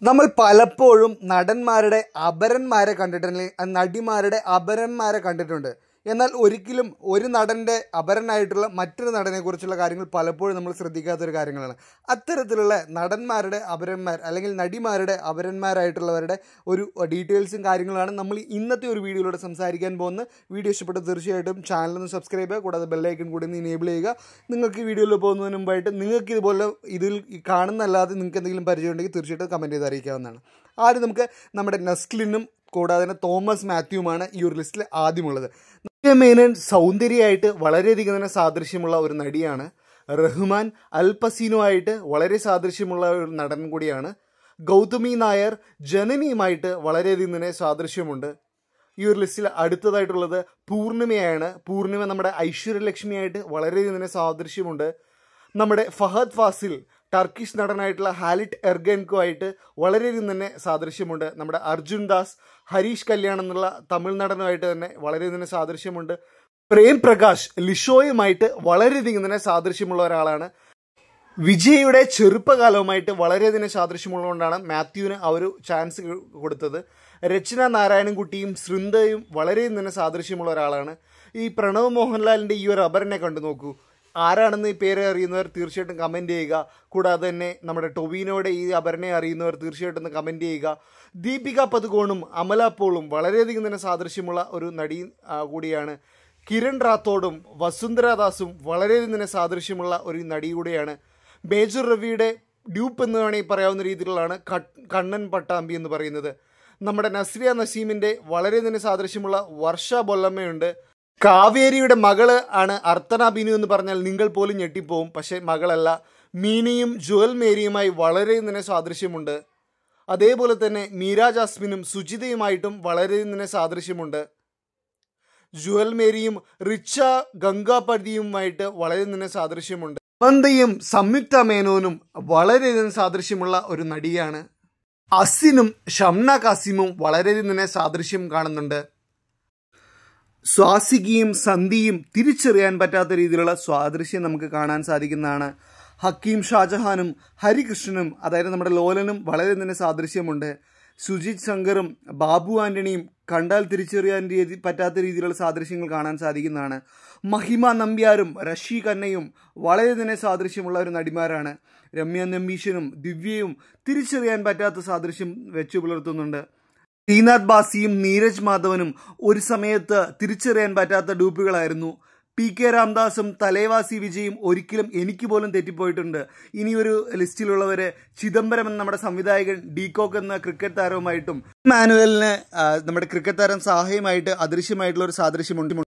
നമ്മൾ പലപ്പോഴും നടന്മാരുടെ അപരന്മാരെ കണ്ടിട്ടുണ്ട്, നടിമാരുടെ അപരന്മാരെ കണ്ടിട്ടുണ്ട്. എന്നാൽ ഒരിക്കലും ഒരു നടൻ്റെ അപരനായിട്ടുള്ള മറ്റൊരു നടനെക്കുറിച്ചുള്ള കാര്യങ്ങൾ പലപ്പോഴും നമ്മൾ ശ്രദ്ധിക്കാത്തൊരു കാര്യങ്ങളാണ്. അത്തരത്തിലുള്ള നടന്മാരുടെ അപരന്മാർ അല്ലെങ്കിൽ നടിമാരുടെ അപരന്മാരായിട്ടുള്ളവരുടെ ഒരു ഡീറ്റെയിൽസും കാര്യങ്ങളാണ് നമ്മൾ ഇന്നത്തെ ഒരു വീഡിയോയിലൂടെ സംസാരിക്കാൻ പോകുന്നത്. വീഡിയോ ഇഷ്ടപ്പെട്ട് തീർച്ചയായിട്ടും ചാനലൊന്ന് സബ്സ്ക്രൈബ് ചെയ്യുക, കൂടാതെ ബെല്ലൈക്കൺ കൂടി ഒന്ന് ഇനേബിൾ ചെയ്യുക. നിങ്ങൾക്ക് ഈ വീഡിയോയിൽ പോകുന്നതിന് മുമ്പായിട്ട് നിങ്ങൾക്ക് ഇതുപോലെ ഇതിൽ കാണുന്നല്ലാതെ നിങ്ങൾക്ക് എന്തെങ്കിലും പരിചയം ഉണ്ടെങ്കിൽ തീർച്ചയായിട്ടും കമൻറ്റ് ചെയ്ത് അറിയിക്കാവുന്നതാണ്. ആദ്യം നമുക്ക് നമ്മുടെ നസ്ലിനും കൂടാതെ തന്നെ തോമസ് മാത്യുവുമാണ് ഈ ഒരു ലിസ്റ്റിൽ ആദ്യമുള്ളത്. നവ്യ മേനോൻ സൗന്ദര്യമായിട്ട് വളരെയധികം തന്നെ സാദൃശ്യമുള്ള ഒരു നടിയാണ്. റഹ്മാൻ അൽ പസീനുമായിട്ട് വളരെ സാദൃശ്യമുള്ള ഒരു നടൻ കൂടിയാണ്. ഗൗതമി നായർ ജനനിയുമായിട്ട് വളരെയധികം തന്നെ സാദൃശ്യമുണ്ട്. ഈ ഒരു ലിസ്റ്റിൽ അടുത്തതായിട്ടുള്ളത് പൂർണിമയാണ്. പൂർണിമ നമ്മുടെ ഐശ്വര്യലക്ഷ്മിയായിട്ട് വളരെയധികം തന്നെ സാദൃശ്യമുണ്ട്. നമ്മുടെ ഫഹദ് ഫാസിൽ ടർക്കിഷ് നടനായിട്ടുള്ള ഹാലിറ്റ് എർഗൻകുമായിട്ട് വളരെയധികം തന്നെ സാദൃശ്യമുണ്ട്. നമ്മുടെ അർജുൻ ദാസ് ഹരീഷ് കല്യാൺ എന്നുള്ള തമിഴ് നടനുമായിട്ട് തന്നെ വളരെയധികം തന്നെ സാദൃശ്യമുണ്ട്. പ്രേം പ്രകാശ് ലിഷോയുമായിട്ട് വളരെയധികം തന്നെ സാദൃശ്യമുള്ള ഒരാളാണ്. വിജയുടെ ചെറുപ്പകാലവുമായിട്ട് വളരെയധികം സാദൃശ്യമുള്ളതുകൊണ്ടാണ് മാത്യുവിന് ആ ഒരു ചാൻസ് കൊടുത്തത്. രചന നാരായണൻകുട്ടിയും ശൃന്ദയും വളരെയധികം തന്നെ സാദൃശ്യമുള്ള ഒരാളാണ്. ഈ പ്രണവ് മോഹൻലാലിൻ്റെ ഈ ഒരു അപരനെ കണ്ടു നോക്കൂ. ആരാണെന്ന് ഈ പേര് അറിയുന്നവർ തീർച്ചയായിട്ടും കമൻറ്റ് ചെയ്യുക. കൂടാതെ തന്നെ നമ്മുടെ ടൊവിനോയുടെ ഈ അപരനെ അറിയുന്നവർ തീർച്ചയായിട്ടും ഒന്ന് കമൻറ്റ് ചെയ്യുക. ദീപിക പദുകോണും അമല പോളും വളരെയധികം തന്നെ സാദൃശ്യമുള്ള ഒരു നടി കൂടിയാണ്. കിരൺ റാത്തോഡും വസുന്ധര ദാസും വളരെയധികം തന്നെ സാദൃശ്യമുള്ള ഒരു നടി കൂടിയാണ്. മേജർ രവിയുടെ ഡ്യൂപ്പ് എന്ന് വേണമെങ്കിൽ പറയാവുന്ന രീതിയിലുള്ളതാണ് കണ്ണൻ പട്ടാമ്പി എന്ന് പറയുന്നത്. നമ്മുടെ നസ്രിയ നസീമിൻ്റെ വളരെ തന്നെ സാദൃശ്യമുള്ള വർഷ ബൊല്ലമ്മയുണ്ട്. കാവേരിയുടെ മകള് ആണ് അർത്തന ബിനു എന്ന് പറഞ്ഞാൽ നിങ്ങൾ പോലും ഞെട്ടിപ്പോവും. പക്ഷേ മകളല്ല. മീനയും ജുവൽ മേരിയുമായി വളരെ തന്നെ സാദൃശ്യമുണ്ട്. അതേപോലെ തന്നെ മീര ജാസ്മിനും സുജിതയുമായിട്ടും വളരെ തന്നെ സാദൃശ്യമുണ്ട്. ജുവൽ മേരിയും റിച്ച ഗംഗാപതിയുമായിട്ട് വളരെ തന്നെ സാദൃശ്യമുണ്ട്. മന്ദയും സംയുക്ത മേനോനും വളരെയധികം സാദൃശ്യമുള്ള ഒരു നടിയാണ്. അസിനും ഷംന കാസിമും വളരെയധികം തന്നെ സാദൃശ്യം കാണുന്നുണ്ട്. സ്വാസികയും സന്ധിയും തിരിച്ചറിയാൻ പറ്റാത്ത രീതിയിലുള്ള സാദൃശ്യം നമുക്ക് കാണാൻ സാധിക്കുന്നതാണ്. ഹക്കീം ഷാജഹാനും ഹരികൃഷ്ണനും അതായത് നമ്മുടെ ലോലനും വളരെ തന്നെ സാദൃശ്യമുണ്ട്. സുജിത് ശങ്കറും ബാബു ആൻ്റണിയും കണ്ടാൽ തിരിച്ചറിയാൻ പറ്റാത്ത രീതിയിലുള്ള സാദൃശ്യങ്ങൾ കാണാൻ സാധിക്കുന്നതാണ്. മഹിമ നമ്പ്യാരും റഷി ഖന്നയും വളരെ തന്നെ സാദൃശ്യമുള്ള ഒരു നടിമാരാണ്. രമ്യ നമ്പീശനും ദിവ്യയും തിരിച്ചറിയാൻ പറ്റാത്ത സാദൃശ്യം വെച്ചു പുലർത്തുന്നുണ്ട്. ശ്രീനാഥ് ബാസിയും നീരജ് മാധവനും ഒരു സമയത്ത് തിരിച്ചറിയാൻ പറ്റാത്ത ഡൂപ്പുകളായിരുന്നു. PK രാംദാസും തലേവാസി വിജയും ഒരിക്കലും എനിക്ക് പോലും തെറ്റിപ്പോയിട്ടുണ്ട്. ഇനിയൊരു ലിസ്റ്റിലുള്ളവര് ചിദംബരം എന്ന നമ്മുടെ സംവിധായകൻ ഡീകോക്ക് എന്ന ക്രിക്കറ്റ് താരവുമായിട്ടും മാനുവലിന് നമ്മുടെ ക്രിക്കറ്റ് താരം സാഹയുമായിട്ട് അദൃശ്യമായിട്ടുള്ള ഒരു സാദൃശ്യമുണ്ട്.